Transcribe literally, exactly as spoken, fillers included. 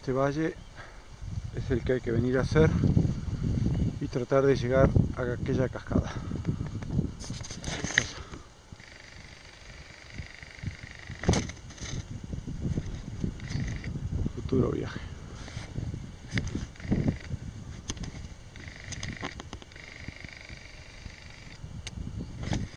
este valle es el que hay que venir a hacer y tratar de llegar a aquella cascada. Futuro viaje.